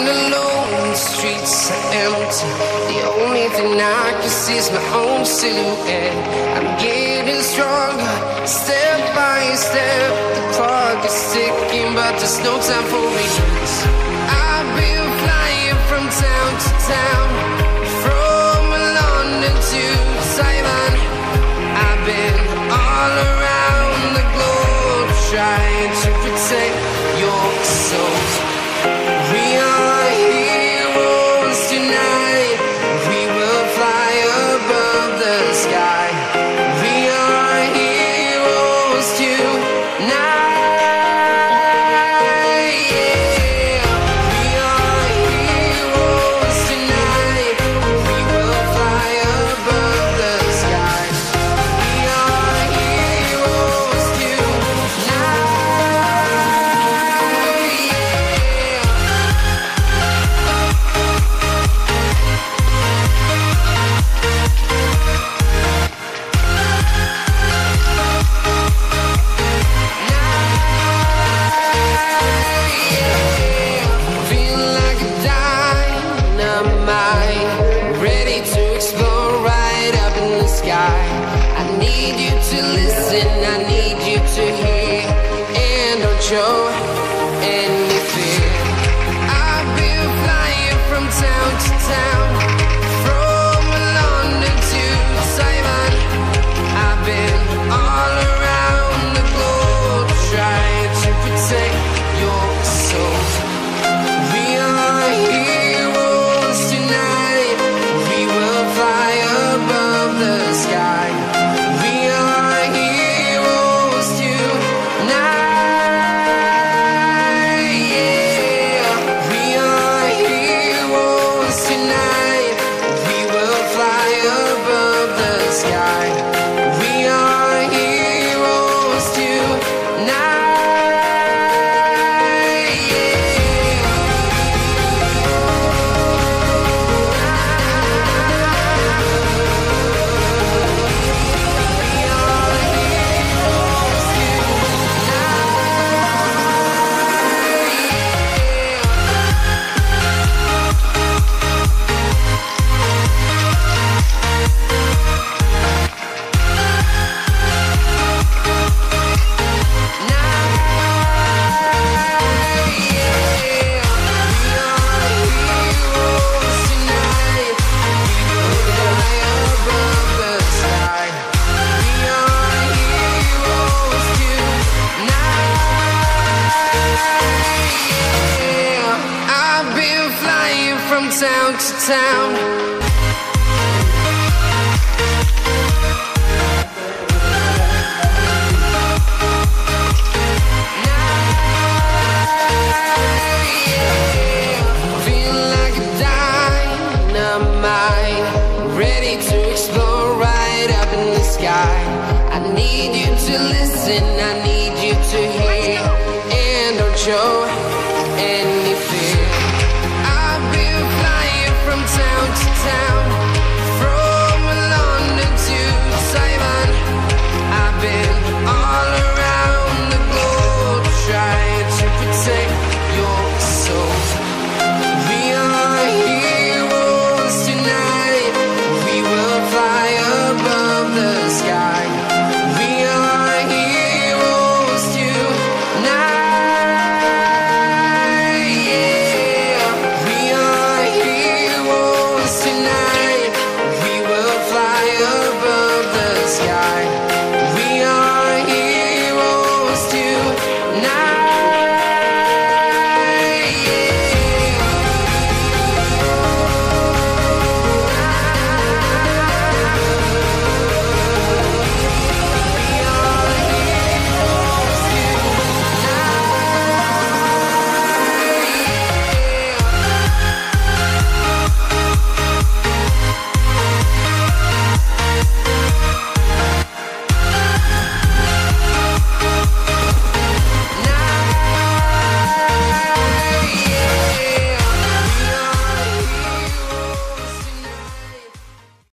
I'm alone, the streets are empty. The only thing I can see is my own silhouette. I'm getting stronger, step by step. The clock is ticking, but there's no time for reasons. I've been flying from town to town, from London to Taiwan. I've been all around the globe, trying to protect your soul. We are heroes tonight. We will fly above the sky. We are heroes tonight. Yeah. We are heroes tonight. We will fly above the sky. We are heroes tonight. I need you to listen, I need you to hear, and don't show any fear. I've been flying from town to town, from London to Taiwan. I've been all around the globe, trying to protect your soul. We are heroes tonight. We will fly above the sky. We are heroes tonight. Yeah. We are heroes tonight. We will fly above the sky. We are heroes tonight. From town to town. Feel like a dynamite, ready to explode right up in the sky. I need you to listen, I need you to hear, and don't show any fear. From town to town, from London to Taiwan. I've been all around the globe, trying to protect your soul. We are heroes tonight. We will fly above the sky. We are heroes tonight. Yeah. We are heroes tonight. We will fly above the sky.